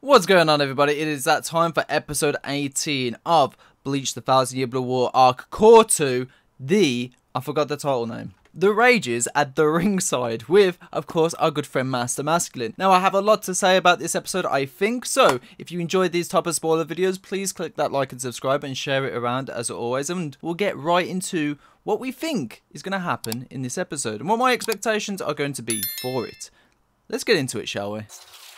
What's going on, everybody? It is that time for episode 18 of Bleach the Thousand Year Blood War Arc Core 2, I forgot the title name. The Rages at the ringside with, of course, our good friend Master Masculine. Now, I have a lot to say about this episode, I think, so if you enjoyed these type of spoiler videos, please click that like and subscribe and share it around as always, and we'll get right into what we think is going to happen in this episode and what my expectations are going to be for it. Let's get into it, shall we?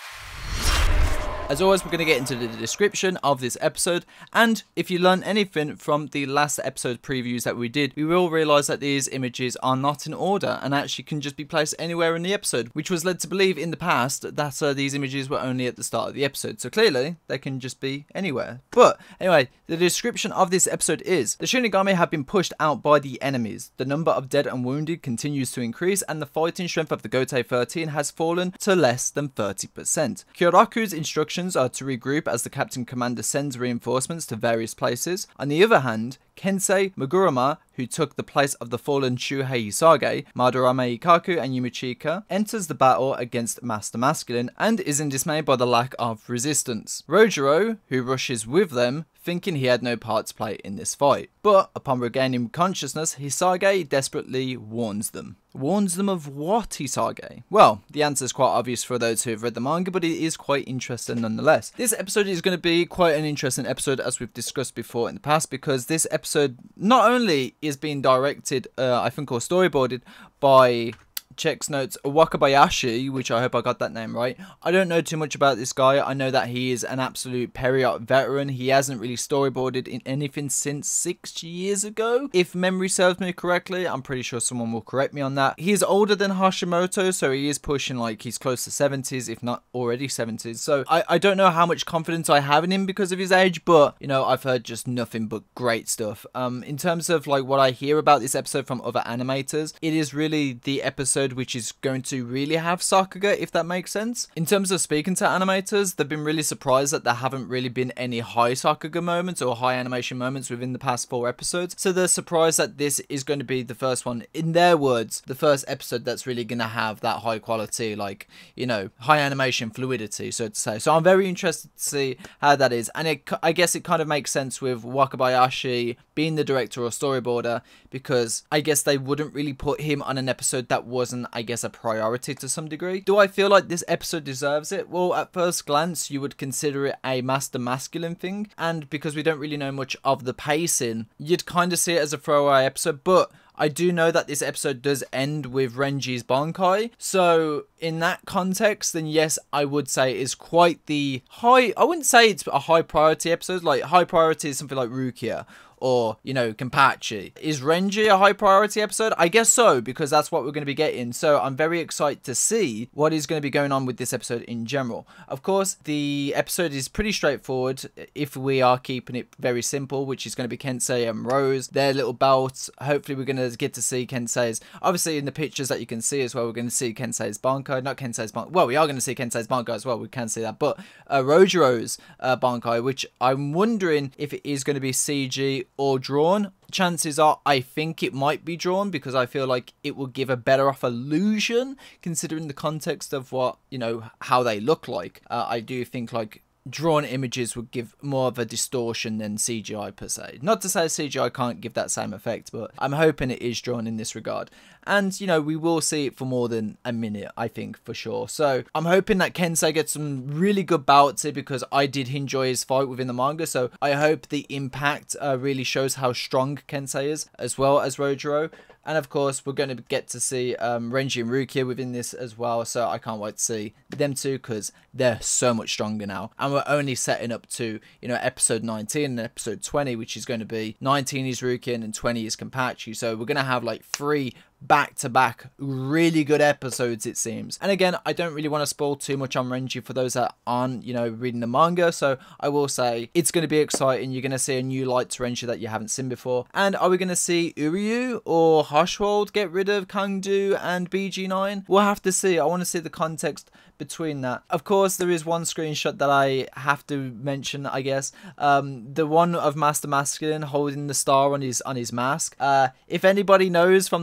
As always, we're going to get into the description of this episode, and if you learn anything from the last episode previews that we did, we will realise that these images are not in order and actually can just be placed anywhere in the episode, which was led to believe in the past that these images were only at the start of the episode, so clearly they can just be anywhere. But anyway, the description of this episode is: the Shinigami have been pushed out by the enemies, the number of dead and wounded continues to increase, and the fighting strength of the Gotei 13 has fallen to less than 30%. Kyoraku's instructions are to regroup as the Captain Commander sends reinforcements to various places. On the other hand, Kensei Megurama, who took the place of the fallen Shuhei Hisage, Madarame Ikaku and Yumichika, enters the battle against Master Masculine and is in dismay by the lack of resistance. Rojiro, who rushes with them, thinking he had no part to play in this fight. But upon regaining consciousness, Hisage desperately warns them. Warns them of what, Hisage? Well, the answer is quite obvious for those who have read the manga, but it is quite interesting nonetheless. This episode is going to be quite an interesting episode, as we've discussed before in the past, because this episode not only is being directed, I think, or storyboarded by Checks Notes Wakabayashi, which I hope I got that name right. I don't know too much about this guy. I know that he is an absolute Period veteran. He hasn't really storyboarded in anything since 6 years ago, if memory serves me correctly. I'm pretty sure someone will correct me on that. He's older than Hashimoto, so he is pushing, like, he's close to 70s, if not already 70s. So I don't know how much confidence I have in him because of his age, but, you know, I've heard just nothing but great stuff. In terms of, like, what I hear about this episode from other animators, it is really the episode which is going to really have Sakuga, if that makes sense. In terms of speaking to animators, they've been really surprised that there haven't really been any high Sakuga moments or high animation moments within the past 4 episodes. So they're surprised that this is going to be the first one, in their words, the first episode that's really going to have that high quality, like, you know, high animation fluidity, so to say. So I'm very interested to see how that is. And I guess it kind of makes sense with Wakabayashi being the director or storyboarder, because I guess they wouldn't really put him on an episode that wasn't, I guess, a priority to some degree. Do I feel like this episode deserves it? Well, at first glance, you would consider it a Master Masculine thing, and because we don't really know much of the pacing, you'd kind of see it as a throwaway episode, but I do know that this episode does end with Renji's Bankai, so in that context, then yes, I would say it's quite the high, I wouldn't say it's a high priority episode. Like, high priority is something like Rukia, or, you know, Kenpachi. Is Renji a high priority episode? I guess so, because that's what we're going to be getting. So I'm very excited to see what is going to be going on with this episode in general. Of course, the episode is pretty straightforward if we are keeping it very simple, which is going to be Kensei and Rose, their little belts. Hopefully we're going to get to see Kensei's, obviously in the pictures that you can see as well, we're going to see Kensei's Bankai, not Kensei's Bankai, well, we are going to see Kensei's Bankai as well, we can see that, but Rojiro's Bankai, which I'm wondering if it is going to be CG or drawn. Chances are I think it might be drawn, because I feel like it will give a better off illusion considering the context of what, you know, how they look like. I do think, like, drawn images would give more of a distortion than CGI per se. Not to say CGI can't give that same effect, but I'm hoping it is drawn in this regard. And, you know, we will see it for more than a minute, I think, for sure. So I'm hoping that Kensei gets some really good bouts here, because I did enjoy his fight within the manga. So I hope the impact really shows how strong Kensei is, as well as Rojiro. And of course, we're going to get to see Renji and Rukia within this as well. So I can't wait to see them two, because they're so much stronger now. And we're only setting up to, you know, episode 19 and episode 20, which is going to be 19 is Rukia and 20 is Kenpachi. So we're going to have like 3 back-to-back really good episodes, it seems. And again, I don't really want to spoil too much on Renji for those that aren't, you know, reading the manga, so I will say it's going to be exciting. You're going to see a new light to Renji that you haven't seen before. And are we going to see Uryu or Haschwald get rid of Kangdu and BG9? We'll have to see. I want to see the context between that. Of course, there is one screenshot that I have to mention, I guess. The one of Master Masculine holding the star on his mask. If anybody knows from the manga,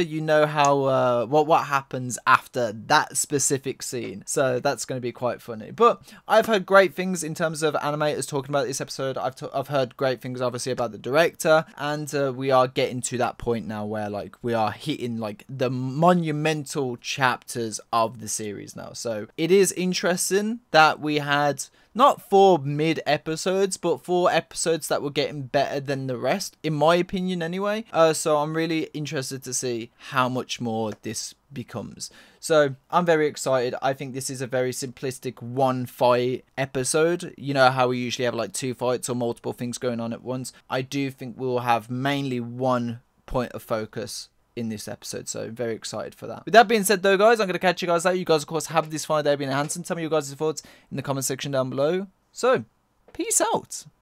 you know how what happens after that specific scene. So that's going to be quite funny. But I've heard great things in terms of animators talking about this episode. I've heard great things obviously about the director, and we are getting to that point now where like we are hitting like the monumental chapters of the series now. So it is interesting that we had not 4 mid episodes, but 4 episodes that were getting better than the rest, in my opinion anyway. So I'm really interested to see how much more this becomes. So I'm very excited. I think this is a very simplistic 1 fight episode. You know how we usually have like 2 fights or multiple things going on at once. I do think we'll have mainly 1 point of focus in this episode, so very excited for that. With that being said though, guys, I'm going to catch you guys later. You guys of course have this fine day being handsome. Tell me your guys' thoughts in the comment section down below. So peace out.